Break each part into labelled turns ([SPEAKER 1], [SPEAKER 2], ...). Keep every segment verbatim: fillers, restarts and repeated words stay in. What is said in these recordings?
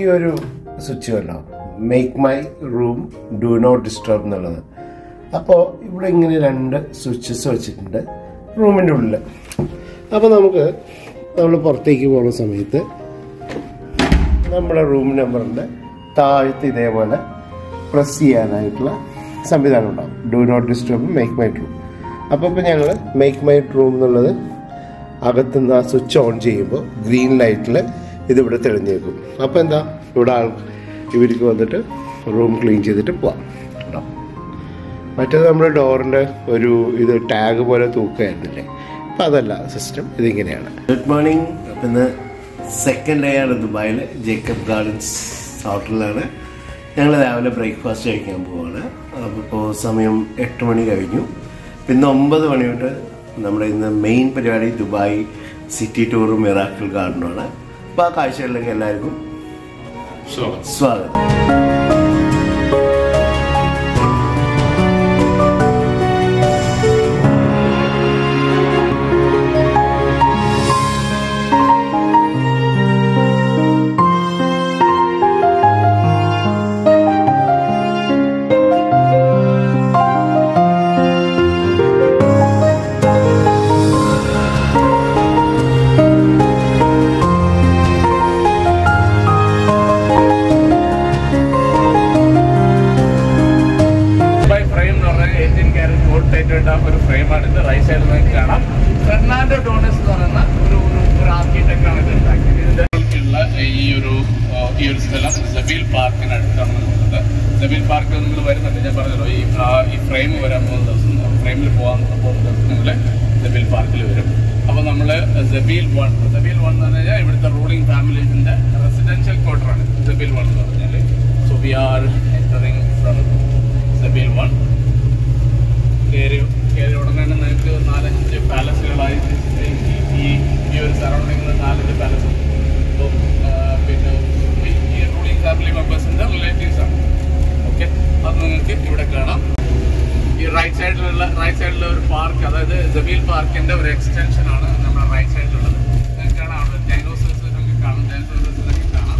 [SPEAKER 1] ഒരു സ്വിച്ച് കണ്ടോ, make my room do not disturb എന്നുള്ളത്. അപ്പോൾ ഇവിടെ ഇങ്ങനെ രണ്ട് സ്വിച്ചസ് വെച്ചിട്ടുണ്ട് റൂമിൻ്റെ ഉള്ളിൽ. അപ്പോൾ നമുക്ക് നമ്മൾ പുറത്തേക്ക് പോകുന്ന സമയത്ത് നമ്മുടെ റൂം നമ്പറിൻ്റെ താഴത്ത് ഇതേപോലെ പ്രസ് ചെയ്യാനായിട്ടുള്ള സംവിധാനം ഉണ്ടാവും. Do not disturb make my room. അപ്പോൾ ഇപ്പോൾ ഞങ്ങൾ മേക്ക് മൈ റൂം എന്നുള്ളത് അകത്തുനിന്ന് ആ സ്വിച്ച് ഓൺ ചെയ്യുമ്പോൾ ഗ്രീൻ ലൈറ്റിൽ ഇതിവിടെ തെളിഞ്ഞേക്കും. അപ്പോൾ എന്താ, ഇവിടെ ആൾ ഇവർക്ക് വന്നിട്ട് റൂം ക്ലീൻ ചെയ്തിട്ട് പോവാം കേട്ടോ. മറ്റേത് നമ്മുടെ ഡോറിൻ്റെ ഒരു ഇത് ടാഗ് പോലെ തൂക്കുകയായിരുന്നില്ലേ, അപ്പം അതല്ല സിസ്റ്റം, ഇതിങ്ങനെയാണ്. Good morning. ഇന്ന് സെക്കൻഡ് ഡേ ആണ് ദുബായിൽ, ജേക്കബ് ഗാർഡൻസ് ഹോട്ടലിലാണ്. ഞങ്ങൾ രാവിലെ ബ്രേക്ക്ഫാസ്റ്റ് കഴിക്കാൻ പോവാണ്. അപ്പോൾ ഇപ്പോൾ സമയം എട്ട് മണി കഴിഞ്ഞു. പിന്നെ ഒമ്പത് മണി തൊട്ട് നമ്മുടെ ഇന്ന് മെയിൻ പരിപാടി ദുബായ് സിറ്റി ടൂറും മിറാക്കിൾ ഗാർഡനുമാണ്. അപ്പോൾ ആ കാഴ്ചകളിലേക്ക് എല്ലാവർക്കും സ്വാഗതം. ഒരു ഫ്രെയിമാണിത്. റൈറ്റ് സൈഡിൽ നിങ്ങൾക്ക് കാണാം ഫെർണാണ്ടോ ഡോണസ് എന്ന് പറയുന്ന ഒരു ഒരു ആർക്കിടെക്റ്റാണ് ഇത് ഉണ്ടാക്കിയത്. ഇതിൻ്റെ ഈ ഒരു ഈ ഒരു സ്ഥലം സബീൽ പാർക്കിനടുത്താണ് നിൽക്കുന്നത്. സബീൽ പാർക്ക് നിങ്ങൾ വരുന്നുണ്ട്, ഞാൻ പറഞ്ഞല്ലോ. ഈ ഈ ഫ്രെയിം വരാൻ പോകുന്ന ദിവസം, ഫ്രെയിമിൽ പോകാൻ പോകുന്ന ദിവസം നിങ്ങൾ സബീൽ പാർക്കിൽ വരും. അപ്പോൾ നമ്മൾ സബീൽ വൺ സബീൽ വൺ എന്ന് പറഞ്ഞു കഴിഞ്ഞാൽ ഇവിടുത്തെ റൂളിംഗ് ഫാമിലീസിൻ്റെ റെസിഡൻഷ്യൽ ക്വാർട്ടറാണ് സബീൽ വൺ എന്ന് പറഞ്ഞാൽ. So we are entering from Zabeel one. കയറി കയറി ഉടനെ തന്നെ നിങ്ങൾക്ക് നാലഞ്ച് പാലസുകളായി ഈ ഈ ഒരു സറൗണ്ടിങ്ങിൽ നാലഞ്ച് പാലസ്. അപ്പോൾ പിന്നെ ഈ റൂളിംഗ് ഫാമിലി മെമ്പേഴ്സിൻ്റെ റിലേറ്റീവ്സാണ്. ഓക്കെ, അത് നിങ്ങൾക്ക് ഇവിടെ കാണാം. ഈ റൈറ്റ് സൈഡിലുള്ള റൈറ്റ് സൈഡിലുള്ള ഒരു പാർക്ക്, അതായത് സബീൽ പാർക്കിൻ്റെ ഒരു എക്സ്റ്റൻഷനാണ് നമ്മുടെ റൈറ്റ് സൈഡിലുള്ളത്. നിങ്ങൾക്ക് കാണാം അവിടെ ഡൈനോസേഴ്സിനൊക്കെ കാണാം ഡൈനോസേഴ്സിനൊക്കെ കാണാം.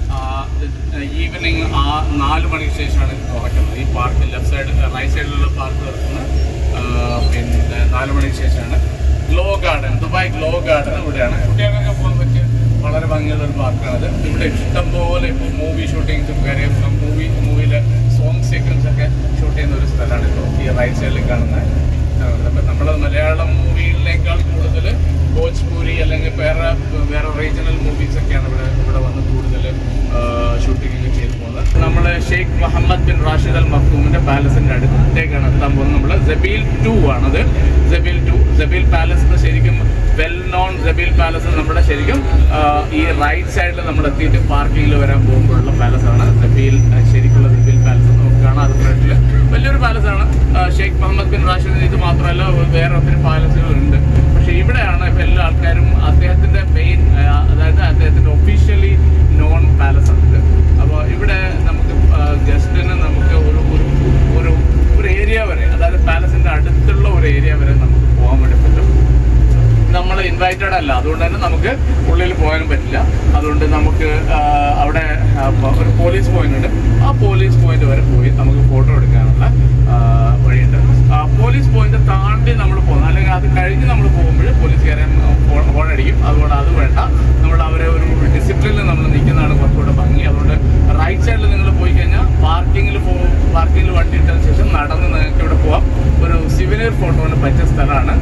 [SPEAKER 1] ഈവനിങ് ആ നാല് മണിക്ക് ശേഷമാണ് ഇത് തുറക്കുന്നത്. ഈ പാർക്ക് ലെഫ്റ്റ് സൈഡ് റൈറ്റ് സൈഡിലുള്ള പാർക്ക് തുറക്കുന്നത് പിന്നെ നാല് മണിക്ക് ശേഷമാണ്. Glow garden, Dubai glow garden ഇവിടെയാണ്. കുട്ടികൾക്കൊക്കെ പോകാൻ പറ്റിയ വളരെ ഭംഗിയുള്ള ഒരു പാർക്കാണത്. ഇവിടെ ഇഷ്ടംപോലെ ഇപ്പോൾ മൂവി ഷൂട്ടിങ്സും കാര്യം മൂവി മൂവിയിലെ സോങ് സീക്വൻസ് ഒക്കെ ഷൂട്ട് ചെയ്യുന്ന ഒരു സ്ഥലമാണ് ഇപ്പോൾ ഈ റൈറ്റ് സൈഡിൽ കാണുന്നത്. അപ്പം നമ്മൾ മലയാളം മൂവിയിലേക്കാൾ കൂടുതൽ ഭോജ്പൂരി അല്ലെങ്കിൽ വേറെ വേറെ റീജിയണൽ മൂവീസൊക്കെയാണ് ഇവിടെ ഇവിടെ വന്ന് കൂടുതൽ ഷൂട്ടിംഗ് ചെയ്ത് പോകുന്നത്. നമ്മൾ Sheikh Mohammed bin Rashid al മഖ്ദൂമിൻ്റെ പാലസിൻ്റെ അടുത്തേക്കാണ് എത്താൻ പോകുന്നത്. നമ്മൾ സബീൽ ടു ആണത്. സബീൽ ടു സബീൽ പാലസ് ശരിക്കും വെൽ നോൺ സബീൽ പാലസ് നമ്മുടെ ശരിക്കും ഈ റൈറ്റ് സൈഡിൽ നമ്മൾ എത്തിയിട്ട് പാർക്കിങ്ങിൽ വരാൻ പോകുമ്പോഴുള്ള പാലസാണ് സബീൽ. ശരിക്കുള്ള സബീൽ പാലസ് നമുക്ക് കാണാം. അത് ഫ്രണ്ടിൽ വലിയൊരു പാലസാണ്. ഷെയ്ഖ് മുഹമ്മദ് ബിൻ റാഷിദ് ഇത് മാത്രമല്ല വേറെ ഒത്തിരി പാലസുകളുണ്ട്. പക്ഷേ ഇവിടെയാണ് ഇപ്പോൾ എല്ലാ ആൾക്കാരും അദ്ദേഹത്തിൻ്റെ മെയിൻ, അതായത് അദ്ദേഹത്തിൻ്റെ ഒഫീഷ്യലി നോൺ പാലസാണിത്. അപ്പോൾ ഇവിടെ നമുക്ക് ഗസ്റ്റിന് നമുക്ക് ഒരു ഒരു ഒരു ഏരിയ വരെ, അതായത് പാലസിൻ്റെ അടുത്തുള്ള ഒരു ഏരിയ വരെ നമുക്ക് പോകാൻ വേണ്ടി പറ്റും. നമ്മൾ ഇൻവൈറ്റഡ് അല്ല, അതുകൊണ്ട് തന്നെ നമുക്ക് ഉള്ളിൽ പോകാനും പറ്റില്ല. അതുകൊണ്ട് നമുക്ക് അവിടെ ഒരു പോലീസ് പോയിന്റ് ഉണ്ട്. ആ പോലീസ് പോയിന്റ് വരെ പോയി നമുക്ക് ഫോട്ടോ എടുക്കാനുള്ള വഴിയുണ്ട്. ആ പോലീസ് പോയിന്റ് താണ്ടി നമ്മൾ പോകുന്നത്, അല്ലെങ്കിൽ അത് കഴിഞ്ഞ് നമ്മൾ പോകുമ്പോൾ പോലീസുകാരെ ഫോൺ അടിക്കും. അതുകൊണ്ട് അത് വേണ്ട, നമ്മൾ അവരെ ഒരു ഡിസിപ്ലിനിൽ നമ്മൾ നിൽക്കുന്നതാണ് കുറച്ചുകൂടെ ഭംഗി. അതുകൊണ്ട് റൈറ്റ് സൈഡിൽ നിങ്ങൾ പോയി കഴിഞ്ഞാൽ പാർക്കിങ്ങിൽ പോകും. പാർക്കിങ്ങിൽ വണ്ടി ഇട്ടതിന് ശേഷം നടന്ന് നിങ്ങൾക്ക് ഇവിടെ പോകാം. ഒരു സിവിനിയർ ഫോട്ടോന് പറ്റിയ സ്ഥലമാണ്.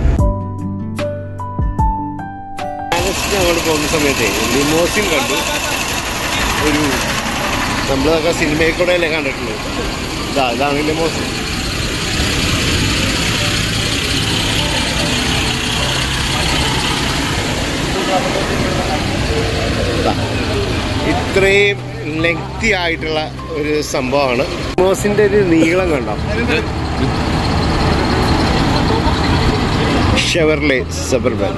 [SPEAKER 2] ഞങ്ങൾ പോകുന്ന സമയത്ത് ലിമോസിൻ കണ്ടു. ഒരു നമ്മളതൊക്കെ സിനിമയിൽ കൂടെ അല്ലേ കണ്ടിട്ടുള്ളത്. ഇതാ ഇതാണ് ലിമോസിൻ. ഇത്രയും ലെങ്തി ആയിട്ടുള്ള ഒരു സംഭവമാണ്. ലിമോസിൻ്റെ ഒരു നീളം കണ്ടോ. Chevrolet Suburban.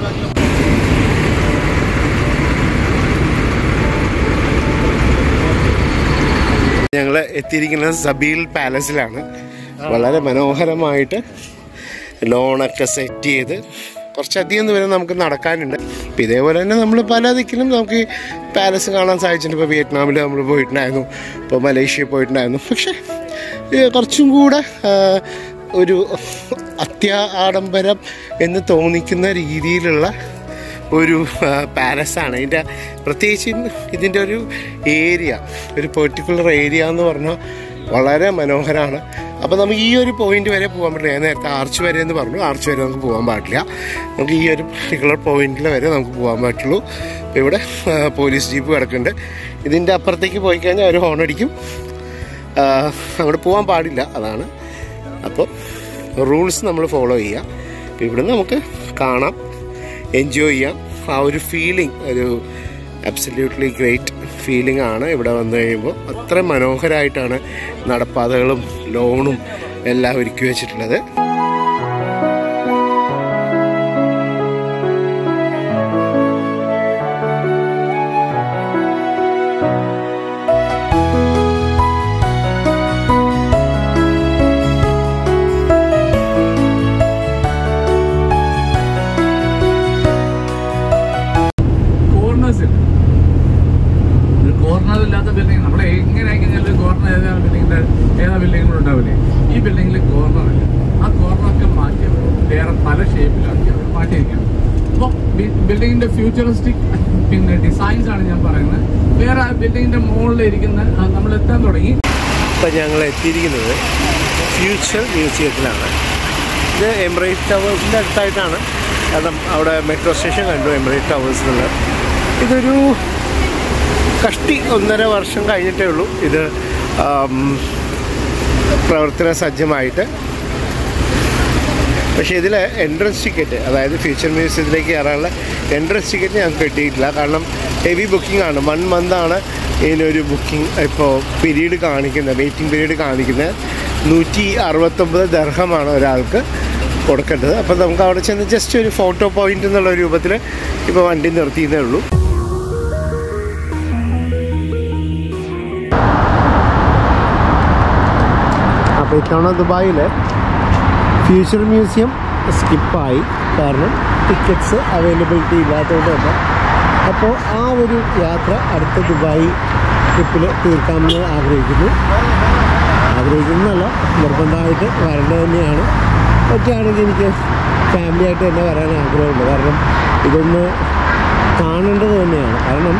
[SPEAKER 2] ഞങ്ങൾ എത്തിയിരിക്കുന്നത് സബീൽ പാലസിലാണ്. വളരെ മനോഹരമായിട്ട് ലോണൊക്കെ സെറ്റ് ചെയ്ത് കുറച്ചധികം ദൂരം നമുക്ക് നടക്കാനുണ്ട്. അപ്പോൾ ഇതേപോലെ തന്നെ നമ്മൾ പല ദിക്കിലും നമുക്ക് ഈ പാലസ് കാണാൻ സാധിച്ചിട്ടുണ്ട്. ഇപ്പോൾ വിയറ്റ്നാമിൽ നമ്മൾ പോയിട്ടുണ്ടായിരുന്നു, ഇപ്പോൾ മലേഷ്യ പോയിട്ടുണ്ടായിരുന്നു. പക്ഷേ കുറച്ചും കൂടെ ഒരു അത്യാ ആഡംബരം എന്ന് തോന്നിക്കുന്ന രീതിയിലുള്ള ഒരു പാലസാണ്. ഇതിൻ്റെ പ്രത്യേകിച്ച് ഇതിൻ്റെ ഒരു ഏരിയ, ഒരു പെർട്ടിക്കുലർ ഏരിയ എന്ന് പറഞ്ഞാൽ വളരെ മനോഹരമാണ്. അപ്പോൾ നമുക്ക് ഈ ഒരു പോയിന്റ് വരെ പോകാൻ പറ്റില്ല. ഞാൻ നേരത്തെ ആർച്ച് വരെ എന്ന് പറഞ്ഞു, ആർച്ച് വരെ നമുക്ക് പോകാൻ പാടില്ല. നമുക്ക് ഈ ഒരു പർട്ടിക്കുലർ പോയിന്റിൽ വരെ നമുക്ക് പോകാൻ പറ്റുള്ളൂ. അപ്പോൾ ഇവിടെ പോലീസ് ജീപ്പ് കിടക്കുന്നുണ്ട്. ഇതിൻ്റെ അപ്പുറത്തേക്ക് പോയി കഴിഞ്ഞാൽ ഒരു ഹോൺ അടിക്കും, അങ്ങോട്ട് പോകാൻ പാടില്ല, അതാണ്. അപ്പോൾ റൂൾസ് നമ്മൾ ഫോളോ ചെയ്യാം. അപ്പോൾ ഇവിടുന്ന് നമുക്ക് കാണാം, എൻജോയ് ചെയ്യാം. ആ ഒരു ഫീലിംഗ് ഒരു അബ്സല്യൂട്ട്ലി ഗ്രേറ്റ് ഫീലിംഗ് ആണ് ഇവിടെ വന്നു കഴിയുമ്പോൾ. അത്ര മനോഹരമായിട്ടാണ് നടപ്പാതകളും ലോണും എല്ലാം ഒരുക്കി വെച്ചിട്ടുള്ളത്.
[SPEAKER 1] കോർണറില്ലാത്ത ബിൽഡിംഗ് നമ്മുടെ എങ്ങനെ ആയിക്കഴിഞ്ഞാൽ കോർണർ ഏതാ ബിൽഡിങ്ങിൻ്റെ ഏതാ ബിൽഡിങ്ങുകളും ഉണ്ടാവില്ലേ, ഈ ബിൽഡിങ്ങിൽ കോർണറില്ല. ആ കോർണറൊക്കെ മാറ്റി വേറെ പല ഷേപ്പിലാക്കി അവർ മാറ്റിയിരിക്കുകയാണ്. അപ്പോൾ ബിൽഡിങ്ങിൻ്റെ ഫ്യൂച്ചറിസ്റ്റിക് പിന്നെ ഡിസൈൻസ് ആണ് ഞാൻ പറയുന്നത്. വേറെ ആ ബിൽഡിങ്ങിൻ്റെ മുകളിലിരിക്കുന്ന നമ്മൾ എത്താൻ തുടങ്ങി.
[SPEAKER 2] ഇപ്പം ഞങ്ങൾ എത്തിയിരിക്കുന്നത് ഫ്യൂച്ചർ മ്യൂസിയത്തിലാണ്. ഇത് എമിറേറ്റ് ടവേഴ്സിൻ്റെ അടുത്തായിട്ടാണ്, കാരണം അവിടെ മെട്രോ സ്റ്റേഷൻ കണ്ടു എമിറേറ്റ് ടവേഴ്സിലുള്ള. ഇതൊരു കഷ്ടി ഒന്നര വർഷം കഴിഞ്ഞിട്ടേ ഉള്ളൂ ഇത് പ്രവർത്തന സജ്ജമായിട്ട്. പക്ഷേ ഇതിൽ എൻട്രൻസ് ടിക്കറ്റ്, അതായത് ഫ്യൂച്ചർ മ്യൂസിയത്തിലേക്ക് കയറാനുള്ള എൻട്രൻസ് ടിക്കറ്റ് ഞങ്ങൾക്ക് കിട്ടിയിട്ടില്ല. കാരണം ഹെവി ബുക്കിംഗ് ആണ്. വൺ മന്താണ് ഇതിനൊരു ബുക്കിംഗ് ഇപ്പോൾ പീരീഡ് കാണിക്കുന്നത്, വെയിറ്റിംഗ് പീരീഡ് കാണിക്കുന്നത്. നൂറ്റി അറുപത്തൊമ്പത് ദർഹമാണ് ഒരാൾക്ക് കൊടുക്കേണ്ടത്. അപ്പോൾ നമുക്ക് അവിടെ ചെന്ന് ജസ്റ്റ് ഒരു ഫോട്ടോ പോയിൻ്റ് എന്നുള്ള രൂപത്തിൽ ഇപ്പോൾ വണ്ടി നിർത്തിയതേ ഉള്ളൂ. അപ്പോൾ ഇത്തവണ ദുബായിൽ ഫ്യൂച്ചർ മ്യൂസിയം സ്കിപ്പായി, കാരണം ടിക്കറ്റ്സ് അവൈലബിലിറ്റി ഇല്ലാത്തതുകൊണ്ട് തന്നെ. അപ്പോൾ ആ ഒരു യാത്ര അടുത്ത ദുബായ് ട്രിപ്പിൽ തീർക്കാമെന്ന് ആഗ്രഹിക്കുന്നു. ആഗ്രഹിക്കുന്നതല്ല, നിർബന്ധമായിട്ട് വരേണ്ടത് തന്നെയാണ്. പറ്റുകയാണെങ്കിൽ എനിക്ക് ഫാമിലിയായിട്ട് തന്നെ വരാൻ ആഗ്രഹമുണ്ട്. കാരണം ഇതൊന്ന് കാണേണ്ടത് തന്നെയാണ്. കാരണം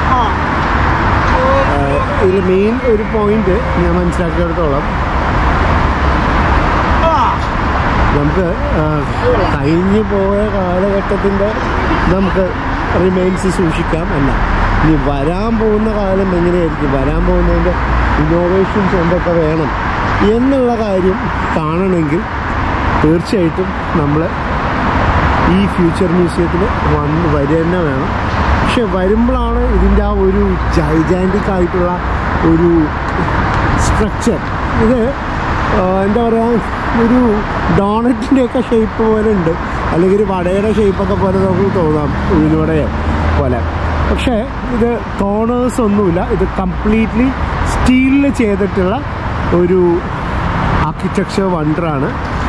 [SPEAKER 2] ഇതിൽ മെയിൻ ഒരു പോയിന്റ് ഞാൻ മനസ്സിലാക്കിയിടത്തോളം, നമുക്ക് കഴിഞ്ഞു പോയ കാലഘട്ടത്തിൻ്റെ നമുക്ക് റിമൈൻസ് സൂക്ഷിക്കാം അല്ല, ഇനി വരാൻ പോകുന്ന കാലം എങ്ങനെയായിരിക്കും, വരാൻ പോകുന്നതിൻ്റെ ഇന്നോവേഷൻസ് എന്തൊക്കെ വേണം എന്നുള്ള കാര്യം കാണണമെങ്കിൽ തീർച്ചയായിട്ടും നമ്മൾ ഈ ഫ്യൂച്ചർ മ്യൂസിയത്തിൽ വന്ന് വരിക തന്നെ വേണം. പക്ഷെ വരുമ്പോഴാണ് ഇതിൻ്റെ ആ ഒരു ജൈജാൻറ്റിക് ആയിട്ടുള്ള ഒരു സ്ട്രക്ചർ, ഇത് എന്താ പറയുക, ഒരു ഡോണറ്റിൻ്റെയൊക്കെ ഷേപ്പ് പോലെ ഉണ്ട്, അല്ലെങ്കിൽ ഒരു വടയുടെ ഷേപ്പൊക്കെ പോലെ നമുക്ക് തോന്നാം, ഉഴുന്നുവടയോ പോലെ. പക്ഷേ ഇത് കോർണേഴ്സ് ഒന്നുമില്ല, ഇത് കംപ്ലീറ്റ്ലി സ്റ്റീലിൽ ചെയ്തിട്ടുള്ള ഒരു ആർക്കിടെക്ചർ വണ്ടറാണ്.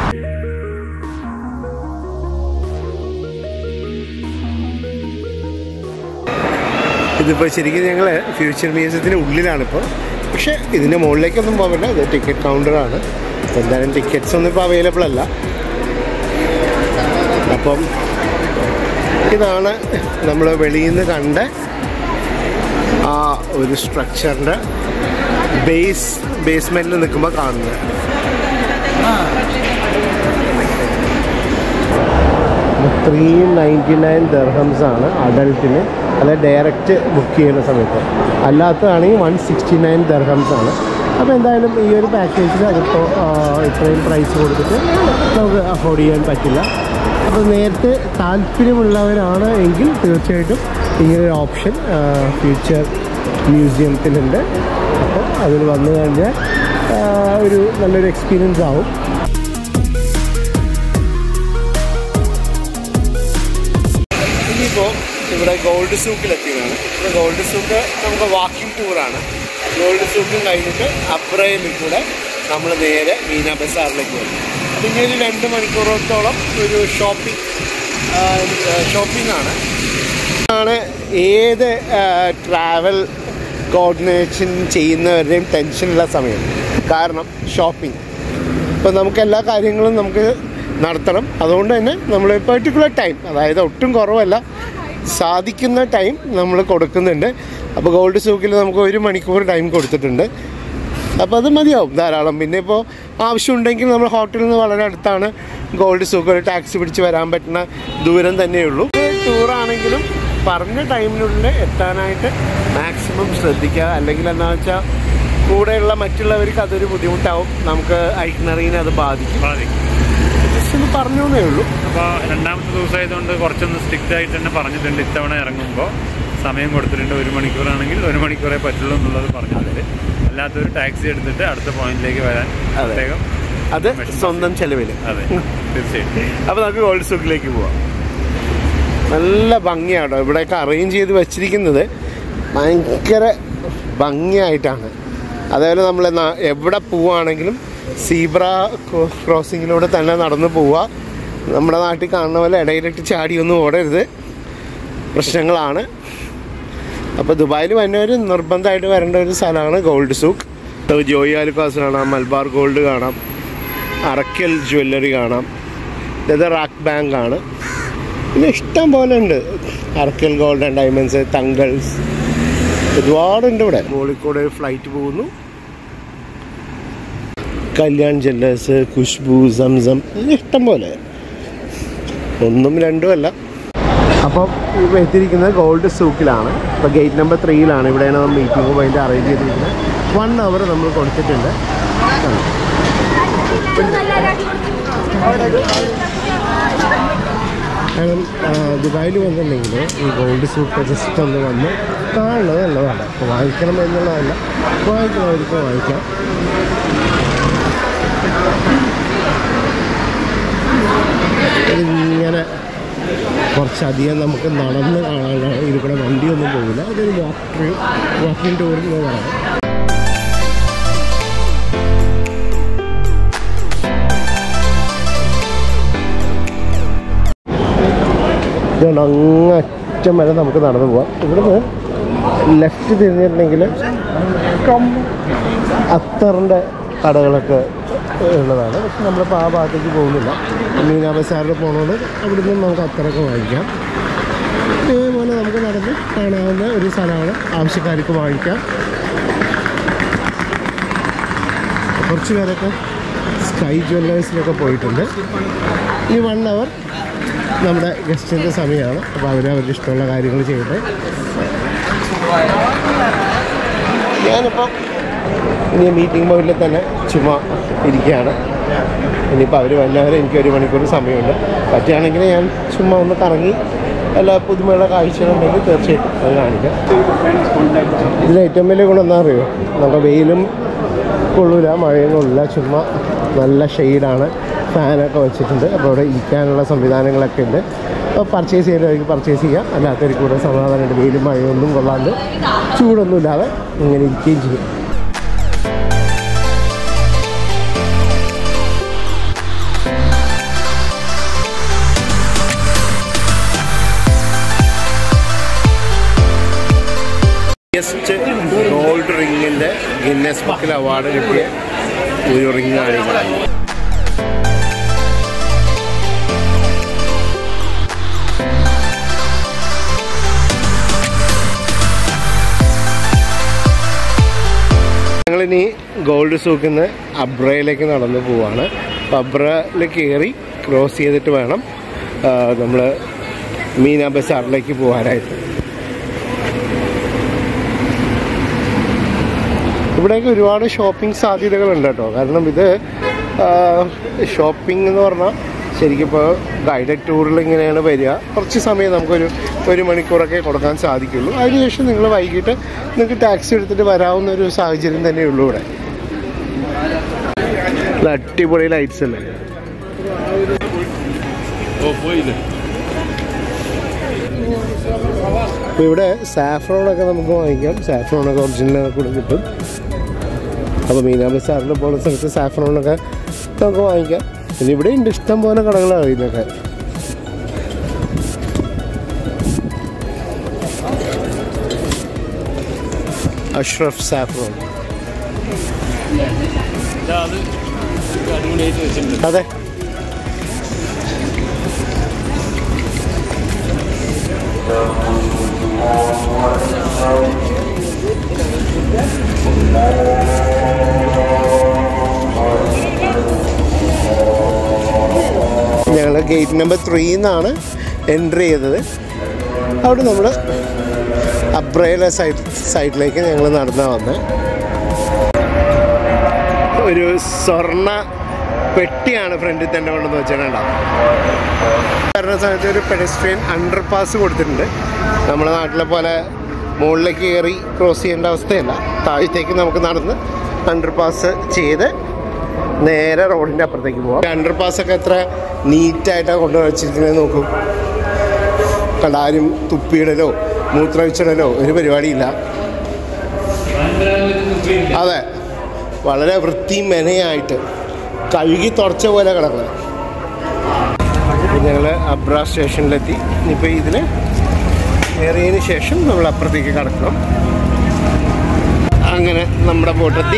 [SPEAKER 2] ഇതിപ്പോൾ ശരിക്കും ഞങ്ങൾ ഫ്യൂച്ചർ മ്യൂസിയത്തിൻ്റെ ഉള്ളിലാണിപ്പോൾ. പക്ഷേ ഇതിൻ്റെ മുകളിലേക്കൊന്നും പോകില്ല, ഇത് ടിക്കറ്റ് കൗണ്ടറാണ്. എന്തായാലും ടിക്കറ്റ്സ് ഒന്നും ഇപ്പോൾ അവൈലബിൾ അല്ല. അപ്പം ഇതാണ് നമ്മൾ വെളിയിൽ നിന്ന് കണ്ട ആ ഒരു സ്ട്രക്ചറിൻ്റെ ബേസ് ബേസ്മെൻറ്റിൽ നിൽക്കുമ്പോൾ കാണുന്നത്. ത്രീ നയൻറ്റി നയൻ ദർഹംസ് ആണ് അഡൾട്ടിന്, അല്ലെ ഡയറക്റ്റ് ബുക്ക് ചെയ്യുന്ന സമയത്ത്. അല്ലാത്തതാണെങ്കിൽ വൺ സിക്സ്റ്റി നയൻ ദർഹംസ് ആണ്. അപ്പോൾ എന്തായാലും ഈ ഒരു പാക്കേജിൽ അതിപ്പോൾ ഇത്രയും പ്രൈസ് കൊടുത്തിട്ട് നമുക്ക് അഫോർഡ് ചെയ്യാൻ പറ്റില്ല. അപ്പോൾ നേരത്തെ താല്പര്യമുള്ളവരാണ് എങ്കിൽ തീർച്ചയായിട്ടും ഇങ്ങനൊരു ഓപ്ഷൻ ഫ്യൂച്ചർ മ്യൂസിയത്തിലുണ്ട്. അപ്പോൾ അതിൽ വന്നു കഴിഞ്ഞാൽ ഒരു നല്ലൊരു എക്സ്പീരിയൻസ് ആവും. ഇനിയിപ്പോൾ ഇവിടെ ഗോൾഡ് സൂക്കിലെത്തിയതാണ്. ഇവിടെ ഗോൾഡ് സൂക്ക് നമുക്ക് വാക്കിംഗ് ടൂറാണ്. ഗോൾഡ് സൂക്കും കഴിഞ്ഞിട്ട് അബ്രയിലിൽ കൂടെ നമ്മൾ നേരെ മീന ബസാറിലേക്ക് വരും. അപ്പോൾ ഇങ്ങനെ ഒരു രണ്ട് മണിക്കൂറോളം ഒരു ഷോപ്പിംഗ് ഷോപ്പിംഗ് ആണ് ആണ് ഏത് ട്രാവൽ കോർഡിനേഷൻ ചെയ്യുന്നവരുടെയും ടെൻഷനുള്ള സമയം. കാരണം ഷോപ്പിംഗ് ഇപ്പം നമുക്ക് എല്ലാ കാര്യങ്ങളും നമുക്ക് നടത്തണം. അതുകൊണ്ട് തന്നെ നമ്മൾ പെർട്ടിക്കുലർ ടൈം, അതായത് ഒട്ടും കുറവല്ല, സാധിക്കുന്ന ടൈം നമ്മൾ കൊടുക്കുന്നുണ്ട്. അപ്പോൾ ഗോൾഡ് സൂക്കിൽ നമുക്ക് ഒരു മണിക്കൂർ ടൈം കൊടുത്തിട്ടുണ്ട്. അപ്പോൾ അത് മതിയാവും ധാരാളം. പിന്നെ ഇപ്പോൾ ആവശ്യമുണ്ടെങ്കിൽ നമ്മൾ ഹോട്ടലിൽ നിന്ന് വളരെ അടുത്താണ് ഗോൾഡ് സൂക്ക്. ഒരു ടാക്സി പിടിച്ച് വരാൻ പറ്റുന്ന ദൂരം തന്നെയുള്ളൂ. ടൂറാണെങ്കിലും പറഞ്ഞ ടൈമിനുള്ളിൽ എത്താനായിട്ട് മാക്സിമം ശ്രദ്ധിക്കുക. അല്ലെങ്കിൽ എന്താണെന്ന് വെച്ചാൽ കൂടെയുള്ള മറ്റുള്ളവർക്ക് അതൊരു ബുദ്ധിമുട്ടാവും, നമുക്ക് ഐറ്റിനറീനെ അത് ബാധിക്കും. ജസ്റ്റ് ഒന്ന് പറഞ്ഞു എന്നേ ഉള്ളൂ.
[SPEAKER 3] അപ്പോൾ രണ്ടാമത്തെ ദിവസമായതുകൊണ്ട് കുറച്ചൊന്ന് സ്ട്രിക്റ്റ് ആയിട്ട് തന്നെ പറഞ്ഞിട്ടുണ്ട്. ഇത്തവണ ഇറങ്ങുമ്പോൾ സമയം കൊടുത്തിട്ടുണ്ട്. ഒരു മണിക്കൂറാണെങ്കിൽ ഒരു മണിക്കൂറേ പറ്റുള്ളൂ എന്നുള്ളത് പറഞ്ഞിട്ടുണ്ട്. അല്ലാത്തൊരു ടാക്സി എടുത്തിട്ട് അടുത്ത പോയിന്റിലേക്ക് വരാൻ പ്രത്യേകം
[SPEAKER 2] അത് സ്വന്തം ചെലവിൽ.
[SPEAKER 3] അതെ, തീർച്ചയായിട്ടും.
[SPEAKER 2] അപ്പോൾ നമുക്ക് ഗോൾഡ് സൂക്കിലേക്ക് പോവാം. നല്ല ഭംഗിയാട്ടോ ഇവിടെയൊക്കെ അറേഞ്ച് ചെയ്ത് വെച്ചിരിക്കുന്നത്. ഭയങ്കര ഭംഗിയായിട്ടാണ്. അതേപോലെ നമ്മൾ എവിടെ പോവുകയാണെങ്കിലും സീബ്ര ക്രോസിങ്ങിലൂടെ തന്നെ നടന്നു പോവുക. നമ്മുടെ നാട്ടിൽ കാണുന്ന പോലെ ഇടയിലിട്ട് ചാടിയൊന്നും ഓടരുത്, പ്രശ്നങ്ങളാണ്. അപ്പോൾ ദുബായിൽ വന്നവർ നിർബന്ധമായിട്ട് വരേണ്ട ഒരു സ്ഥലമാണ് ഗോൾഡ് സൂക്ക്. ജോയി ആലുക്കാസ് കാണാം, മലബാർ ഗോൾഡ് കാണാം, അറക്കൽ ജ്വല്ലറി കാണാം. ഇത് റാക്ക് ബാങ്ക് ആണ്. പിന്നെ ഇഷ്ടം പോലെ ഉണ്ട്. Arakkal gold and diamonds, Thangals, ഒരുപാടുണ്ട് ഇവിടെ. മോളിക്കൂടെ ഫ്ലൈറ്റ് പോകുന്നു. കല്യാൺ ജ്വല്ലേഴ്സ്, ഖുഷ്ബു, സംസം, ഇഷ്ടം പോലെ, ഒന്നും രണ്ടും അല്ല. അപ്പം ഇപ്പോൾ എത്തിയിരിക്കുന്നത് ഗോൾഡ് സൂക്കിലാണ്. ഇപ്പോൾ ഗേറ്റ് നമ്പർ ത്രീയിലാണ്. ഇവിടെയാണ് നമ്മൾ മീറ്റിംഗ് പോയിന്റ് അറേഞ്ച് ചെയ്തിരിക്കുന്നത്. വൺ അവർ നമ്മൾ കൊടുത്തിട്ടുണ്ട്. കാരണം ദുബായിൽ വന്നിട്ടുണ്ടെങ്കിൽ ഈ ഗോൾഡ് സൂക്ക് ജസ്റ്റ് ഒന്ന് വന്ന് കാണുന്നത് നല്ലതാണ്. അപ്പോൾ വാങ്ങിക്കണം എന്നുള്ളതല്ല, വാങ്ങിക്കുന്നവർക്ക് വാങ്ങിക്കാം. ഇങ്ങനെ കുറച്ചധികം നമുക്ക് നടന്ന് കാണാനാണ്. ഇതിൽ കൂടെ വണ്ടിയൊന്നും പോകില്ല. അതൊരു വാക്ക് വാക്കിംഗ് ടൂർ എന്ന് പറയാം. ഇതുകൊണ്ട് അങ്ങറ്റം വരെ നമുക്ക് നടന്നു പോവാം. ഇവിടുന്ന് ലെഫ്റ്റ് തിരിഞ്ഞിട്ടുണ്ടെങ്കിൽ അത്തറിൻ്റെ കടകളൊക്കെ ഉള്ളതാണ്. പക്ഷെ നമ്മളിപ്പോൾ ആ ഭാഗത്തേക്ക് പോകുന്നില്ല. മീനാ ബസാറിൽ പോകുന്നത് അവിടെ നിന്ന് നമുക്ക് അത്തറൊക്കെ വാങ്ങിക്കാം. ഇതേപോലെ നമുക്ക് നടന്ന് കാണാവുന്ന ഒരു സ്ഥലമാണ്. ആവശ്യക്കാർക്ക് വാങ്ങിക്കാം. കുറച്ച് പേരൊക്കെ സ്കൈ ജ്വല്ലേഴ്സിലൊക്കെ പോയിട്ടുണ്ട്. ഈ വൺ അവർ നമ്മുടെ ഗസ്റ്റിൻ്റെ സമയമാണ്. അപ്പോൾ അവർ അവർക്ക് ഇഷ്ടമുള്ള കാര്യങ്ങൾ ചെയ്യട്ടെ. ഞാനിപ്പം ഇനി മീറ്റിംഗ് പോയിന്റിൽ തന്നെ ചുമ്മാ ഇരിക്കുകയാണ്. ഇനിയിപ്പോൾ അവർ വന്നവരെ എനിക്ക് ഒരു മണിക്കൂർ സമയമുണ്ട്. പറ്റുകയാണെങ്കിൽ ഞാൻ ചുമ്മാ ഒന്ന് കറങ്ങി എല്ലാ പുതുമയുള്ള കാഴ്ചകളുണ്ടെങ്കിൽ തീർച്ചയായിട്ടും അത് കാണിക്കാം. ഇതിൽ ഏറ്റവും വലിയ ഗുണം എന്താ അറിയുമോ? നമുക്ക് വെയിലും കൊള്ളില്ല, മഴയും കൊള്ളില്ല, ചുമ്മാ നല്ല ഷെയ്ഡാണ്. ഫാനൊക്കെ വെച്ചിട്ടുണ്ട്. അപ്പോൾ അവിടെ ഇരിക്കാനുള്ള സംവിധാനങ്ങളൊക്കെ ഉണ്ട്. അപ്പോൾ പർച്ചേസ് ചെയ്യുന്നവർക്ക് പർച്ചേസ് ചെയ്യാം, അല്ലാത്തവർക്ക് കൂടെ സമാധാനമുണ്ട്. വെയിലും മഴയൊന്നും കൊള്ളാണ്ട് ചൂടൊന്നും ഇല്ലാതെ ഇങ്ങനെ ഇരിക്കുകയും ചെയ്യും. ബെസ്റ്റ് ഗോൾഡ് റിങ്ങിൻ്റെ ഗിന്നസ് ബുക്കിൽ അവാർഡ് കിട്ടിയ ഒരു റിങ്ങാണ് ഇത്. ഞങ്ങളിനി ഗോൾഡ് സൂക്കിൽ നിന്ന് അബ്രയിലേക്ക് നടന്നു പോവാണ്. അപ്പോൾ അബ്രയിൽ കയറി ക്രോസ് ചെയ്തിട്ട് വേണം നമ്മൾ മീനാ ബസാറിലേക്ക് പോകാനായിട്ട്. ഇവിടെയൊക്കെ ഒരുപാട് ഷോപ്പിംഗ് സാധ്യതകളുണ്ട് കേട്ടോ. കാരണം ഇത് ഷോപ്പിംഗ് എന്ന് പറഞ്ഞാൽ ശരിക്കും ഇപ്പോൾ ഗൈഡഡ് ടൂറിൽ ഇങ്ങനെയാണ് വരിക. കുറച്ച് സമയം നമുക്കൊരു ഒരു മണിക്കൂറൊക്കെ കൊടുക്കാൻ സാധിക്കുള്ളൂ. അതിനുശേഷം നിങ്ങൾ വൈകിട്ട് നിങ്ങൾക്ക് ടാക്സി എടുത്തിട്ട് വരാവുന്ന ഒരു സാഹചര്യം തന്നെയുള്ളൂ ഇവിടെ. അടിപൊളി ലൈറ്റ്സ് അല്ലേ. അപ്പോൾ ഇവിടെ സാഫ്രോണൊക്കെ നമുക്ക് വാങ്ങിക്കാം. സാഫ്രോണൊക്കെ ഒറിജിനലൊക്കെ കൂടെ കിട്ടും. അപ്പോൾ മീനാ ബസാറിൽ പോകുന്ന സ്ഥലത്ത് സാഫ്രോണൊക്കെ നമുക്ക് വാങ്ങിക്കാം. പിന്നെ ഇവിടെ ഉണ്ട് ഇഷ്ടം പോലെ കടകളാണ് ഇതിനൊക്കെ. അഷ്റഫ് സാഫ്രോൺ. അതെ, ഞങ്ങൾ ഗേറ്റ് നമ്പർ ത്രീന്നാണ് എൻട്രി ചെയ്തത്. അവിടെ നമ്മൾ അബ്രയിലെ സൈഡ് സൈഡിലേക്ക് ഞങ്ങൾ നടന്നാ വന്നത്. ഒരു സ്വർണ്ണ പെട്ടിയാണ് ഫ്രണ്ടിൽ തന്നെ കൊണ്ടെന്ന് വെച്ചിട്ടുണ്ടാവും. വരുന്ന സമയത്ത് ഒരു പെഡസ്ട്രിയൻ അണ്ടർ പാസ് കൊടുത്തിട്ടുണ്ട്. നമ്മുടെ നാട്ടിലെ പോലെ മുകളിലേക്ക് കയറി ക്രോസ് ചെയ്യേണ്ട അവസ്ഥയല്ല. താഴത്തേക്ക് നമുക്ക് നടന്ന് അണ്ടർ പാസ് ചെയ്ത് നേരെ റോഡിൻ്റെ അപ്പുറത്തേക്ക് പോകാം. അണ്ടർ പാസ്സൊക്കെ എത്ര നീറ്റായിട്ടാണ് കൊണ്ടുപോയി വെച്ചിരിക്കുന്നത് നോക്കൂ. കണ്ട, ആരും തുപ്പിയിടലോ മൂത്രവിച്ചിടലോ ഒരു പരിപാടിയില്ല. അതെ, വളരെ വൃത്തിയും മെനയായിട്ട് കഴുകി തുടച്ച പോലെ കിടക്കുന്നത്. ഞങ്ങൾ അബ്ര സ്റ്റേഷനിലെത്തി. ഇപ്പോൾ ഇതിൽ കയറിയതിന് ശേഷം നമ്മൾ അപ്പുറത്തേക്ക് കടക്കണം. അങ്ങനെ നമ്മുടെ ബോട്ടെത്തി.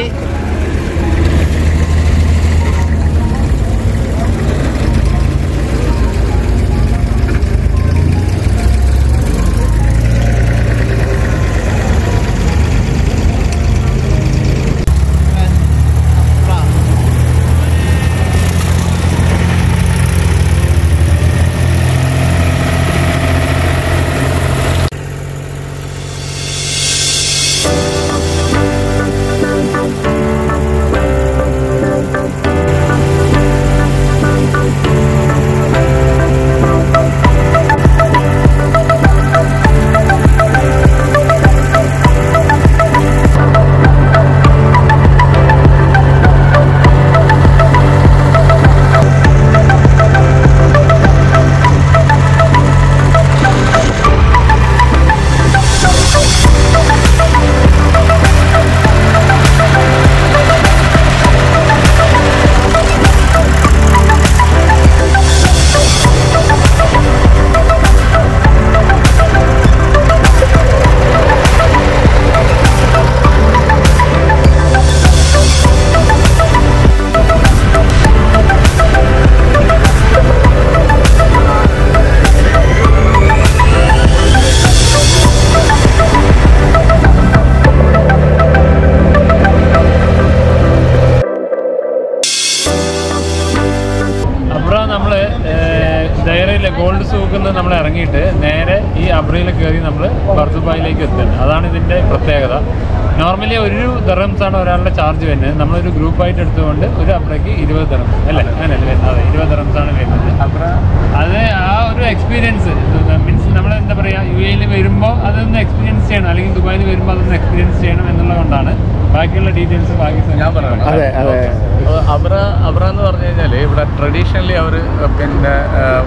[SPEAKER 3] ഗോൾഡ് സൂക്കിൽ നിന്ന് നമ്മൾ ഇറങ്ങിയിട്ട് നേരെ ഈ അബ്രയിൽ കയറി നമ്മൾ ബർദുബായിലേക്ക് എത്തുന്നത്. അതാണ് ഇതിൻ്റെ പ്രത്യേകത. നോർമലി ഒരു ദറംസാണ് ഒരാളുടെ ചാർജ് വരുന്നത്. നമ്മളൊരു ഗ്രൂപ്പായിട്ട് എടുത്തുകൊണ്ട് ഒരു അബ്രയ്ക്ക് ഇരുപത് ദറംസ് അല്ലേ, അങ്ങനെയല്ലേ വരുന്നത്? അതെ, ഇരുപത് ദറംസാണ് വരുന്നത്. അബ്ര അത് ആ ഒരു എക്സ്പീരിയൻസ് മീൻസ് നമ്മൾ എന്താ പറയുക, യു എയിൽ വരുമ്പോൾ അതൊന്ന് എക്സ്പീരിയൻസ് ചെയ്യണം, അല്ലെങ്കിൽ ദുബായിൽ വരുമ്പോൾ അതൊന്ന് എക്സ്പീരിയൻസ് ചെയ്യണം എന്നുള്ളത് കൊണ്ടാണ്. ബാക്കിയുള്ള ഡീറ്റെയിൽസ് ബാക്കി ഞാൻ പറയാം.
[SPEAKER 1] അതെ അതെ അബ്ര അബ്ര എന്ന് പറഞ്ഞു കഴിഞ്ഞാൽ ഇവിടെ ട്രഡീഷണലി അവർ പിന്നെ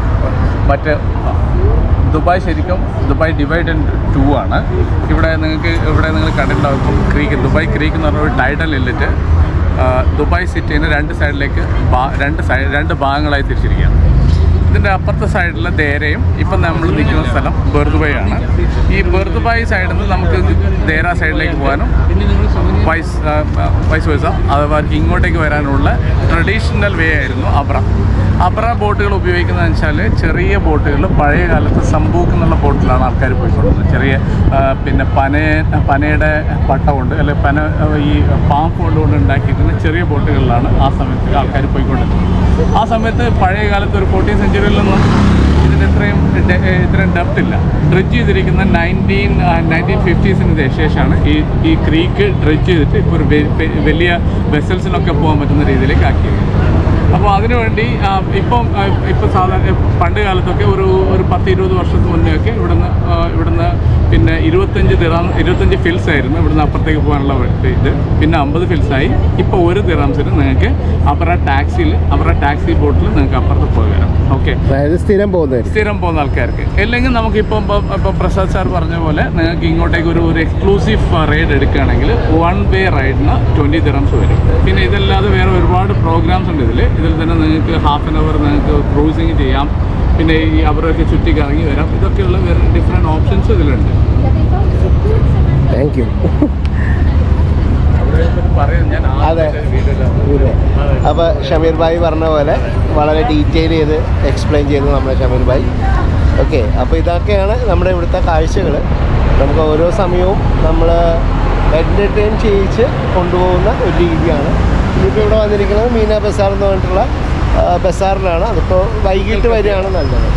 [SPEAKER 1] മറ്റ് ദുബായ് ശരിക്കും ദുബായ് ഡിവൈഡ് ഇൻ ടു ആണ്. ഇവിടെ നിങ്ങൾക്ക് ഇവിടെ നിങ്ങൾ കണ്ടിട്ടുണ്ടാവും ക്രീക്ക്, ദുബായ് ക്രീക്ക് എന്ന് പറഞ്ഞ ഒരു ടൈഡൽ ഇല്ലിട്ട് ദുബായ് സിറ്റീനെ രണ്ട് സൈഡിലേക്ക് രണ്ട് സൈഡ് രണ്ട് ഭാഗങ്ങളായി തിരിച്ചിരിക്കുകയാണ്. ഇതിൻ്റെ അപ്പുറത്തെ സൈഡിൽ ദേരയും ഇപ്പം നമ്മൾ നിൽക്കുന്ന സ്ഥലം ബർദുബായ് ആണ്. ഈ ബർദുബായ് സൈഡിൽ നിന്ന് നമുക്ക് ദേര സൈഡിലേക്ക് പോകാനും വൈസ് വൈസ് വേഴ്സ അഥവാ ഇങ്ങോട്ടേക്ക് വരാനുള്ള ട്രഡീഷണൽ വേ ആയിരുന്നു അബ്ര. അബ്ര ബോട്ടുകൾ ഉപയോഗിക്കുന്നതെന്ന് വെച്ചാൽ ചെറിയ ബോട്ടുകൾ, പഴയ കാലത്ത് സമ്പൂക്ക് എന്നുള്ള ബോട്ടിലാണ് ആൾക്കാർ പോയിക്കൊണ്ടിരുന്നത്. ചെറിയ പിന്നെ പന പനയുടെ പട്ട കൊണ്ട് അല്ലെങ്കിൽ പന ഈ പാമ്പ് കൊണ്ടുകൊണ്ട് ഉണ്ടാക്കിയിരിക്കുന്ന ചെറിയ ബോട്ടുകളിലാണ് ആ സമയത്ത് ആൾക്കാർ പോയിക്കൊണ്ടിരുന്നത്. ആ സമയത്ത് പഴയ കാലത്ത് ഒരു ഫോർട്ടീൻ സെഞ്ചുറിയിലൊന്നും ഇതിന് ഇത്രയും ഇത്രയും ഡെപ്ത് ഇല്ല. ഡ്രഡ്ജ് ചെയ്തിരിക്കുന്ന നയൻറ്റീൻ നയൻറ്റീൻ ഫിഫ്റ്റീസിന് ശേഷമാണ് ഈ ഈ ക്രീക്ക് ഡ്രഡ്ജ് ചെയ്തിട്ട് ഇപ്പോൾ ഒരു വലിയ വെസൽസിനൊക്കെ പോകാൻ പറ്റുന്ന രീതിയിലേക്ക് ആക്കിയത്. അപ്പോൾ അതിനുവേണ്ടി ഇപ്പം ഇപ്പം സാധാരണ പണ്ട് കാലത്തൊക്കെ ഒരു ഒരു പത്ത് ഇരുപത് വർഷത്തിന് മുന്നേ ഒക്കെ ഇവിടുന്ന് ഇവിടുന്ന് പിന്നെ ഇരുപത്തഞ്ച് ദിറാം ഇരുപത്തഞ്ച് ഫിൽസ് ആയിരുന്നു ഇവിടുന്ന് അപ്പുറത്തേക്ക് പോകാനുള്ള ഇത്. പിന്നെ അമ്പത് ഫിൽസായി. ഇപ്പോൾ ഒരു ദിറാംസിന് നിങ്ങൾക്ക് അപ്പുറ ടാക്സിയിൽ അപ്പുറ ടാക്സി ബോട്ടിൽ നിങ്ങൾക്ക് അപ്പുറത്ത് പോയി വരാം. ഓക്കെ,
[SPEAKER 2] അതായത് സ്ഥിരം പോകുന്നത്
[SPEAKER 1] സ്ഥിരം പോകുന്ന ആൾക്കാർക്ക്. അല്ലെങ്കിൽ നമുക്കിപ്പം ഇപ്പം പ്രസാദ് സാർ പറഞ്ഞ പോലെ നിങ്ങൾക്ക് ഇങ്ങോട്ടേക്ക് ഒരു ഒരു എക്സ്ക്ലൂസീവ് റൈഡ് എടുക്കുകയാണെങ്കിൽ വൺ വേ റൈഡിന് ട്വൻറ്റി ദിറംസ് വരും. പിന്നെ ഇതല്ലാതെ വേറെ ഒരുപാട് പ്രോഗ്രാംസ് ഉണ്ട് ഇതിൽ. ഇതിൽ തന്നെ നിങ്ങൾക്ക് ഹാഫ് ആൻ അവർ നിങ്ങൾക്ക് ക്രൂസിങ് ചെയ്യാം. പിന്നെ ഈ അവരൊക്കെ ചുറ്റി കറങ്ങി വരാം. ഇതൊക്കെയുള്ള വേറെ ഡിഫറെൻറ്റ് ഓപ്ഷൻസ് ഇതിലുണ്ട്.
[SPEAKER 2] Thank you. അതെ, അപ്പോൾ ഷമീർ ഭായി പറഞ്ഞ പോലെ വളരെ ഡീറ്റെയിൽ ചെയ്ത് എക്സ്പ്ലെയിൻ ചെയ്തു നമ്മുടെ ഷമീർ ഭായി. ഓക്കെ, അപ്പോൾ ഇതൊക്കെയാണ് നമ്മുടെ ഇവിടുത്തെ കാഴ്ചകൾ. നമുക്ക് ഓരോ സമയവും നമ്മൾ എൻ്റർടൈൻ ചെയ്യിച്ച് കൊണ്ടുപോകുന്ന ഒരു രീതിയാണ്. ഇനിയിപ്പോൾ ഇവിടെ വന്നിരിക്കുന്നത് മീന ബസാർ എന്ന് പറഞ്ഞിട്ടുള്ള ബസാറിലാണ്. അതിപ്പോൾ വൈകിട്ട് വരികയാണ് നല്ലത്.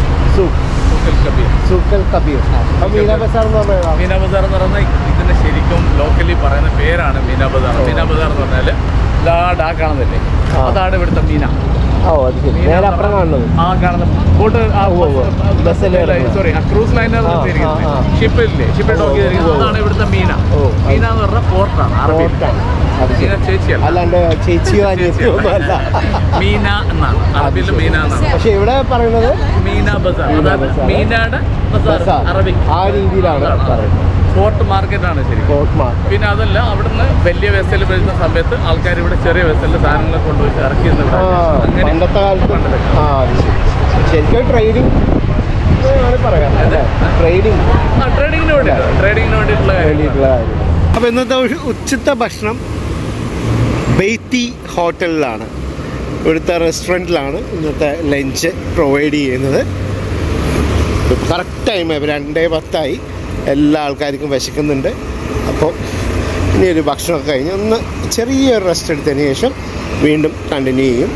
[SPEAKER 2] Souk al Kabir. അപ്പോൾ മീന ബസാർ എന്ന് പറഞ്ഞാൽ
[SPEAKER 1] മീന ബസാർ എന്ന് പറഞ്ഞാൽ ഇതിൻ്റെ ശരിക്കും ലോക്കലി പറയുന്ന പേരാണ് മീന ബസാർ. മീന ബസാർ എന്ന് പറഞ്ഞാൽ ഇതാ ഡാ കാണുന്നില്ലേ, അതാണ് ഇവിടുത്തെ മീന.
[SPEAKER 2] ഓ, അത് ശരി. നേരെ അപ്പുറം കാണുന്നത്
[SPEAKER 1] ആ കാണുന്ന ബോട്ട്, സോറി ക്രൂസ് ലൈനർ ഷിപ്പില്ലേ, ഷിപ്പിൽ ഡോക്ക് ചെയ്തിരിക്കുന്നത് അതാണ് ഇവിടുത്തെ മീന. മീന എന്ന് പറഞ്ഞാൽ പോർട്ടാണ്, അറബി ചേച്ചിയല്ല,
[SPEAKER 2] അല്ലാണ്ട് ചേച്ചിയോ അനിയത്തിയോ ഒന്നും അല്ല.
[SPEAKER 1] മീന എന്നാണ് അറബിയിൽ മീന എന്നാണ്.
[SPEAKER 2] പക്ഷെ ഇവിടെ പറയുന്നത്
[SPEAKER 1] മീന ബസാർ, അതായത് മീനയുടെ ബസാർ അറബി
[SPEAKER 2] ആ രീതിയിലാണ് പറയുന്നത്.
[SPEAKER 1] പോർട്ട് മാർക്കറ്റാണ് ശരി.
[SPEAKER 2] Port market.
[SPEAKER 1] പിന്നെ അതല്ല, അവിടുന്ന് വലിയ വെസൽ വരുന്ന സമയത്ത് ആൾക്കാർ ഇവിടെ ചെറിയ വെസലിൽ സാധനങ്ങൾ കൊണ്ടുപോയി ഇറക്കി.
[SPEAKER 2] പണ്ടത്തെ കാലത്ത് ആ അത് ശരി. ശരിക്കും ട്രേഡിങ് പറയാം, ട്രേഡിങ്
[SPEAKER 1] ട്രേഡിങ്ങിന് വേണ്ടി ട്രേഡിങ്ങിന് വേണ്ടിയിട്ടുള്ള
[SPEAKER 2] വേണ്ടിയിട്ടുള്ള കാര്യം. അപ്പോൾ ഇന്നത്തെ ഉച്ചത്തെ ഭക്ഷണം ബെയ്ത്തി ഹോട്ടലിലാണ്, ഇവിടുത്തെ റെസ്റ്റോറൻറ്റിലാണ് ഇന്നത്തെ ലഞ്ച് പ്രൊവൈഡ് ചെയ്യുന്നത്. കറക്റ്റ് ടൈം രണ്ടേ പത്തായി. എല്ലാ ആൾക്കാർക്കും വിശക്കുന്നുണ്ട്. അപ്പോൾ ഇനിയൊരു ഭക്ഷണമൊക്കെ കഴിഞ്ഞ് ഒന്ന് ചെറിയൊരു റെസ്റ്റ് എടുത്തതിന് ശേഷം വീണ്ടും കണ്ടിന്യൂ ചെയ്യും.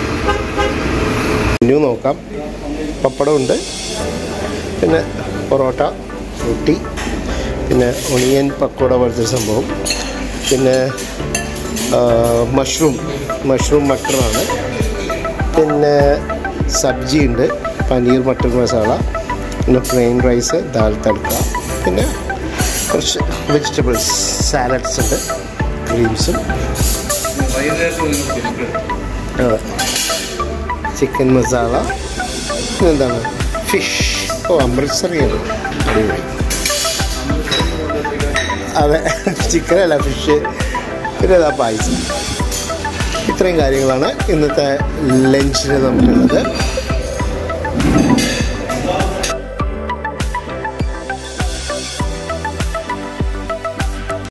[SPEAKER 2] മെനു നോക്കാം. പപ്പടമുണ്ട്, പിന്നെ പൊറോട്ട, റൊട്ടി, പിന്നെ ഒണിയൻ പക്കോട പോലത്തെ സംഭവം, പിന്നെ മഷ്റൂം മഷ്റൂം മട്ടറാണ്, പിന്നെ സബ്ജി ഉണ്ട്, പനീർ മട്ടർ മസാല, പിന്നെ പ്ലെയിൻ റൈസ്, ദാൽ തടുക്ക, പിന്നെ കുറച്ച് വെജിറ്റബിൾസ് സാലഡ്സ് ഉണ്ട്, ക്രീംസും. അതെ, ചിക്കൻ മസാല, പിന്നെന്താണ് ഫിഷ്. ഓ, അമൃത്സറിയാണ്, അടിപൊളി. അതെ, ചിക്കനല്ല ഫിഷ്. പിന്നെ അതാ പായസം. ഇത്രയും കാര്യങ്ങളാണ് ഇന്നത്തെ ലഞ്ചിന് നമുക്കുള്ളത്.